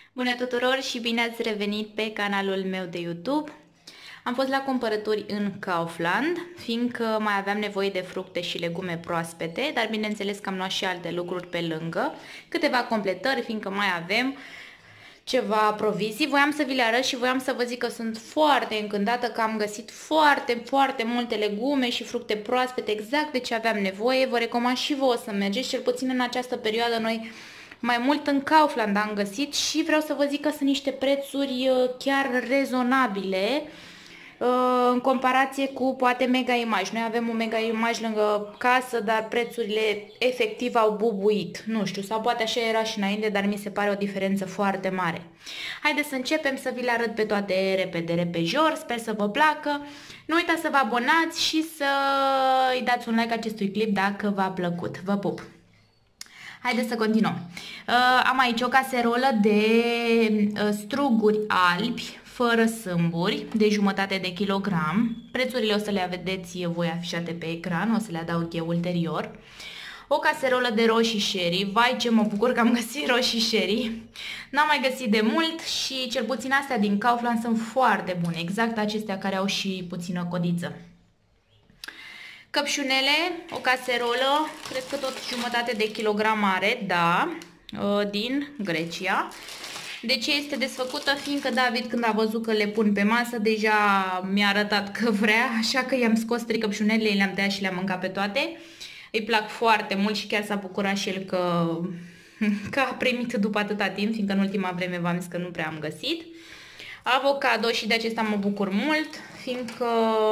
Bună tuturor și bine ați revenit pe canalul meu de YouTube. Am fost la cumpărături în Kaufland, fiindcă mai aveam nevoie de fructe și legume proaspete, dar bineînțeles că am luat și alte lucruri pe lângă, câteva completări, fiindcă mai avem ceva provizii. Voiam să vi le arăt și voiam să vă zic că sunt foarte încântată că am găsit foarte multe legume și fructe proaspete, exact de ce aveam nevoie. Vă recomand și vouă să mergeți, cel puțin în această perioadă noi mai mult în Kaufland am găsit și vreau să vă zic că sunt niște prețuri chiar rezonabile în comparație cu poate Mega Image. Noi avem un Mega Image lângă casă, dar prețurile efectiv au bubuit. Nu știu, sau poate așa era și înainte, dar mi se pare o diferență foarte mare. Haideți să începem să vi le arăt pe toate repejor, sper să vă placă. Nu uitați să vă abonați și să îi dați un like acestui clip dacă v-a plăcut. Vă pup! Haideți să continuăm. Am aici o caserolă de struguri albi, fără sâmburi, de jumătate de kilogram. Prețurile o să le vedeți voi afișate pe ecran, o să le adaug eu ulterior. O caserolă de roșii sherry. Vai, ce mă bucur că am găsit roșii sherry. N-am mai găsit de mult și cel puțin astea din Kaufland sunt foarte bune. Exact acestea care au și puțină codiță. Căpșunele, o caserolă, cred că tot jumătate de kilogram are, da, din Grecia. De ce este desfăcută? Fiindcă David, când a văzut că le pun pe masă, deja mi-a arătat că vrea, așa că i-am scos 3 căpșunele, le-am tăiat și le-am mâncat pe toate. Îi plac foarte mult și chiar s-a bucurat și el că a primit după atâta timp, fiindcă în ultima vreme v-am zis că nu prea am găsit. Avocado, și de acesta mă bucur mult, fiindcă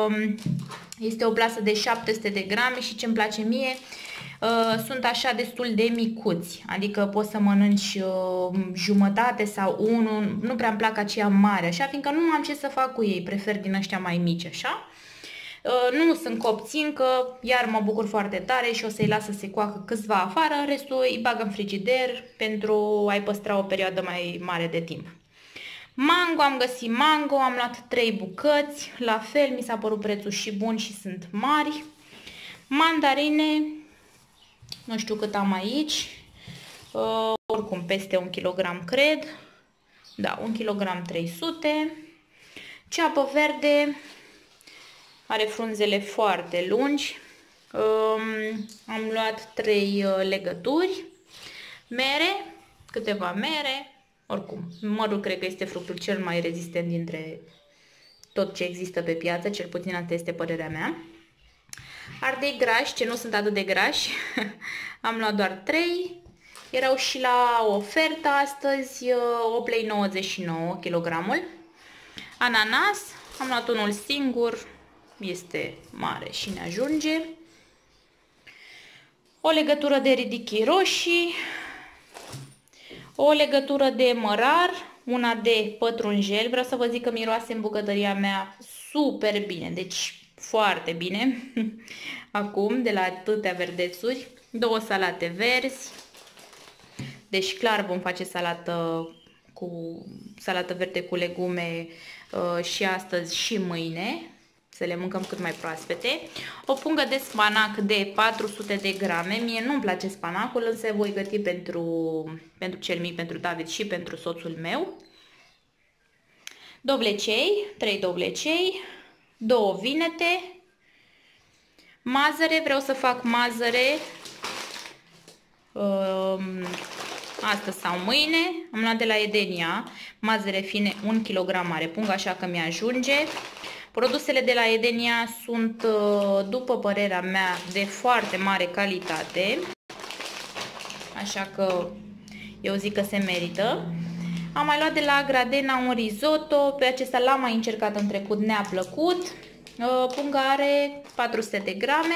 este o plasă de 700 de grame și ce-mi place mie, sunt așa destul de micuți, adică poți să mănânci jumătate sau unul, nu prea îmi plac aceia mari, așa, fiindcă nu am ce să fac cu ei, prefer din ăștia mai mici, așa. Nu sunt copți încă, iar mă bucur foarte tare și o să-i las să se coacă câțiva afară, restul îi bag în frigider pentru a-i păstra o perioadă mai mare de timp. Mango, am găsit mango, am luat 3 bucăți, la fel mi s-a părut prețul și bun și sunt mari. Mandarine, nu știu cât am aici, oricum peste 1 kg cred, da, 1 kg 300. Ceapă verde, are frunzele foarte lungi, am luat 3 legături, mere, câteva mere. Oricum, mărul cred că este fructul cel mai rezistent dintre tot ce există pe piață, cel puțin asta este părerea mea. Ardei grași, ce nu sunt atât de grași, am luat doar 3, erau și la ofertă astăzi, 8,99 kg. Ananas, am luat unul singur, este mare și ne ajunge. O legătură de ridichii roșii, o legătură de mărar, una de pătrunjel. Vreau să vă zic că miroase în bucătăria mea super bine, deci foarte bine. Acum, de la atâtea verdețuri, 2 salate verzi. Deci clar vom face salată verde cu legume și astăzi și mâine, să le mâncăm cât mai proaspete. O pungă de spanac de 400 de grame. Mie nu-mi place spanacul, însă voi găti pentru cel mic, pentru David și pentru soțul meu. Dovlecei, 3 dovlecei, 2 vinete, mazăre, vreau să fac mazăre astăzi sau mâine. Am luat de la Edenia mazăre fine 1 kg are punga, așa că mi-ajunge. Produsele de la Edenia sunt, după părerea mea, de foarte mare calitate, așa că eu zic că se merită. Am mai luat de la Gradena un risotto, pe acesta l-am mai încercat în trecut, ne-a plăcut. Punga are 400 de grame,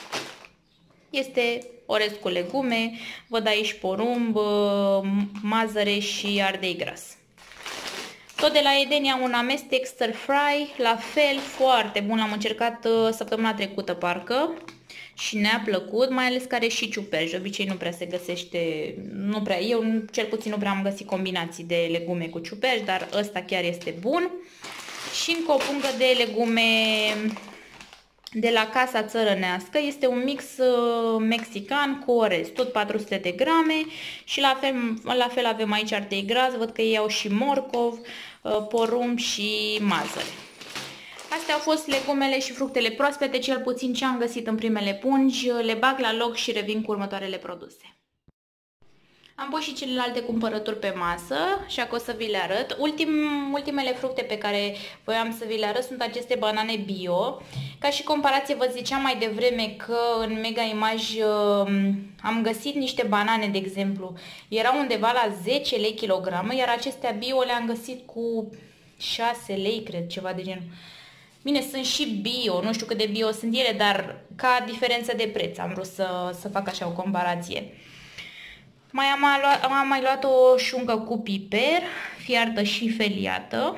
este orez cu legume, văd aici porumb, mazăre și ardei gras. Tot de la Edenia un amestec stir fry, la fel foarte bun, l-am încercat săptămâna trecută parcă și ne-a plăcut, mai ales că are și ciuperci, de obicei nu prea se găsește, eu cel puțin nu prea am găsit combinații de legume cu ciuperci, dar ăsta chiar este bun. Și încă o pungă de legume de la Casa Țărănească. Este un mix mexican cu orez, tot 400 de grame și la fel avem aici ardei gras, văd că ei au și morcov, porumb și mazăre. Astea au fost legumele și fructele proaspete, cel puțin ce am găsit în primele pungi. Le bag la loc și revin cu următoarele produse. Am pus și celelalte cumpărături pe masă, așa că o să vi le arăt. Ultimele fructe pe care voiam să vi le arăt sunt aceste banane bio. Ca și comparație vă ziceam mai devreme că în Mega Image am găsit niște banane, de exemplu, erau undeva la 10 lei kilogramă, iar acestea bio le-am găsit cu 6 lei, cred, ceva de genul. Bine, sunt și bio, nu știu cât de bio sunt ele, dar ca diferență de preț am vrut să fac așa o comparație. Am mai luat o șuncă cu piper, fiartă și feliată.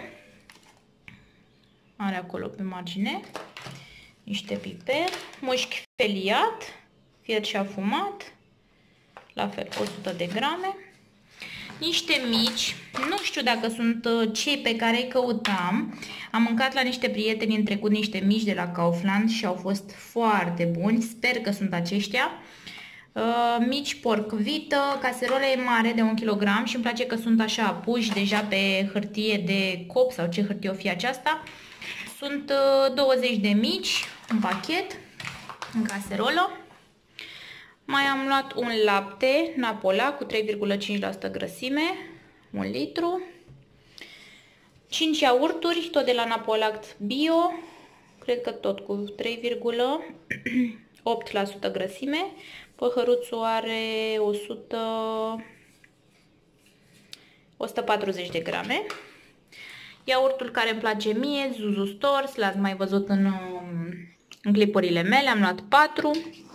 Are acolo pe margine niște piper, mușchi feliat, fiert și afumat, la fel 100 de grame. Niște mici, nu știu dacă sunt cei pe care îi căutam. Am mâncat la niște prieteni în trecut niște mici de la Kaufland și au fost foarte buni, sper că sunt aceștia. Mici porc vită, caserole mare de 1 kg și îmi place că sunt așa puși deja pe hârtie de cop sau ce hârtie o fi aceasta. Sunt 20 de mici, un pachet, în caserolă. Mai am luat un lapte Napola cu 3,5% grăsime, 1 litru. 5 iaurturi, tot de la Napolact Bio, cred că tot cu 3,8% grăsime. Păhăruțul are 140 de grame. Iaurtul care îmi place mie, Zuzu Stores, l-ați mai văzut în clipurile mele, am luat 4.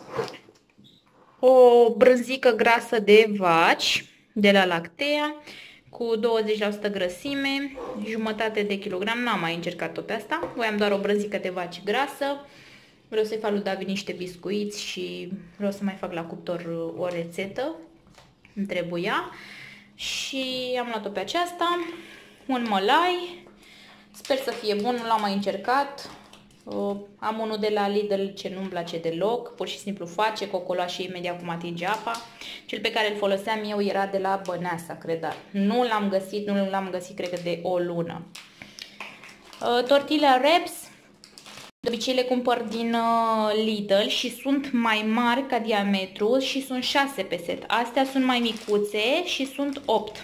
O brânzică grasă de vaci de la Lactea cu 20% grăsime, jumătate de kilogram, n-am mai încercat-o pe asta, voiam doar o brânzică de vaci grasă. Vreau să-i fac lui David niște biscuiți și vreau să mai fac la cuptor o rețetă, îmi trebuia. Și am luat-o pe aceasta, un mălai, sper să fie bun, nu l-am mai încercat. Am unul de la Lidl ce nu-mi place deloc, pur și simplu face cocoloașe imediat cum atinge apa. Cel pe care îl foloseam eu era de la Băneasa, cred, nu l-am găsit, cred că de o lună. Tortilla wraps, de obicei le cumpăr din Lidl și sunt mai mari ca diametru și sunt 6 pe set. Astea sunt mai micuțe și sunt 8.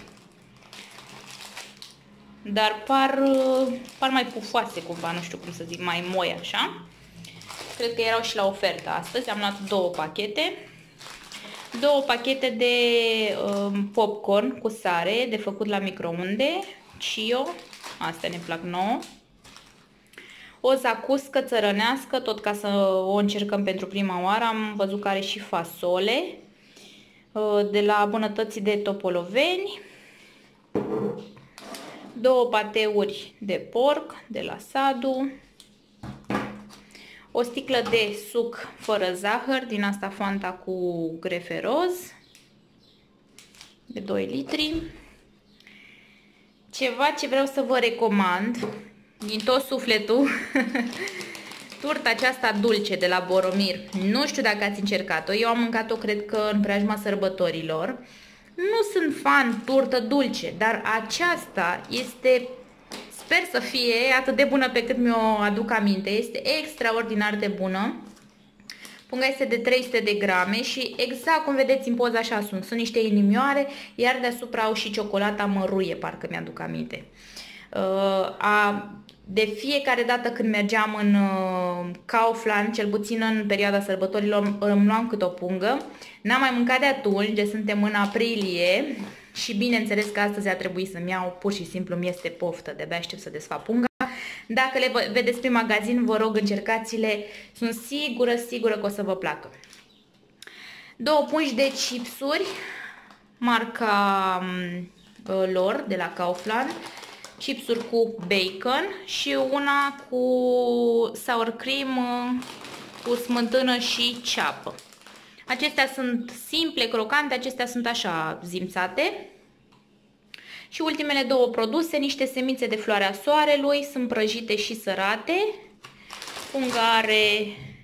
Dar par mai pufoase cumva, nu știu cum să zic, mai moi așa. Cred că erau și la ofertă astăzi. Am luat 2 pachete. 2 pachete de popcorn cu sare, de făcut la microunde. Cio, astea ne plac nouă. O zacuscă țărănească, tot ca să o încercăm pentru prima oară. Am văzut că are și fasole, de la Bunătății de Topoloveni. 2 pateuri de porc de la Sadu. O sticlă de suc fără zahăr, din asta Fanta cu grefe roz, de 2 litri. Ceva ce vreau să vă recomand din tot sufletul, turta aceasta dulce de la Boromir. Nu știu dacă ați încercat-o, eu am mâncat-o cred că în preajma sărbătorilor. Nu sunt fan turtă dulce, dar aceasta este, sper să fie atât de bună pe cât mi-o aduc aminte. Este extraordinar de bună. Punga este de 300 de grame și exact cum vedeți în poza așa sunt niște inimioare, iar deasupra au și ciocolata măruie, parcă mi-aduc aminte. De fiecare dată când mergeam în Kaufland, cel puțin în perioada sărbătorilor, îmi luam câte o pungă. N-am mai mâncat de atunci, de suntem în aprilie și bineînțeles că astăzi a trebuit să-mi iau, pur și simplu mi este poftă, de-abia aștept să desfac punga. Dacă le vedeți prin magazin, vă rog, încercați-le, sunt sigură că o să vă placă. 2 pungi de chipsuri, marca lor de la Kaufland. Chipsuri cu bacon și una cu sour cream cu smântână și ceapă. Acestea sunt simple, crocante, acestea sunt așa zimțate. Și ultimele 2 produse, niște semințe de floarea soarelui, sunt prăjite și sărate. Punga are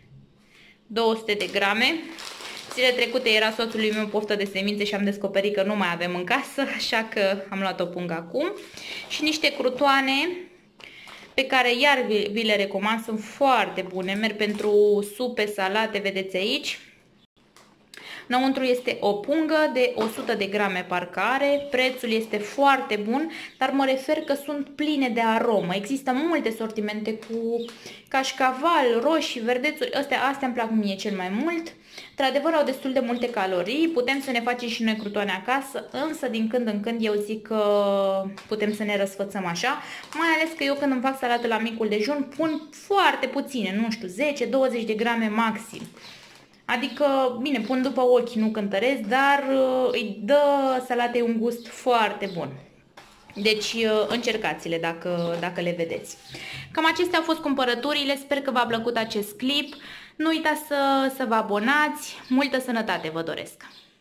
200 de grame. Zile trecute era soțului meu poftă de semințe și am descoperit că nu mai avem în casă, așa că am luat o pungă acum. Și niște crutoane pe care iar vi le recomand, sunt foarte bune, merg pentru supe, salate, vedeți aici. Înăuntru este o pungă de 100 de grame parcare, prețul este foarte bun, dar mă refer că sunt pline de aromă. Există multe sortimente cu cașcaval, roșii, verdețuri, astea îmi plac mie cel mai mult. Într-adevăr au destul de multe calorii, putem să ne facem și noi crutoane acasă, însă din când în când eu zic că putem să ne răsfățăm așa, mai ales că eu când îmi fac salată la micul dejun pun foarte puține, nu știu, 10-20 de grame maxim. Adică, bine, pun după ochi, nu cântăresc, dar îi dă salatei un gust foarte bun. Deci încercați-le dacă le vedeți. Cam acestea au fost cumpărăturile, sper că v-a plăcut acest clip. Nu uitați să vă abonați, multă sănătate vă doresc!